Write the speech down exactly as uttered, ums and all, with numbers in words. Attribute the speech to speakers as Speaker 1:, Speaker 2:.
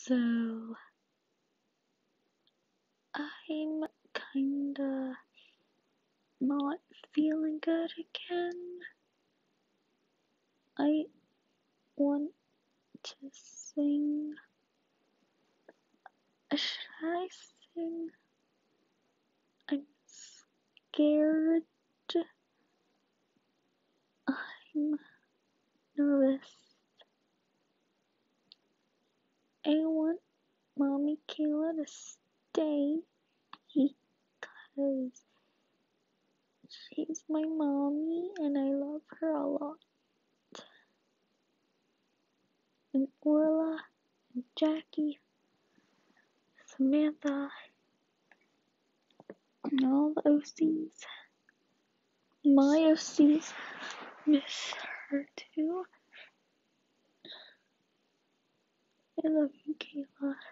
Speaker 1: So I'm kinda not feeling good again. I want to sing. Should I sing? I'm scared. I'm nervous. I want Mommy Kayla to stay because she's my mommy and I love her a lot. And Orla and Jackie, Samantha, and all the O Cs. My O Cs miss her too. I love you, Kayla.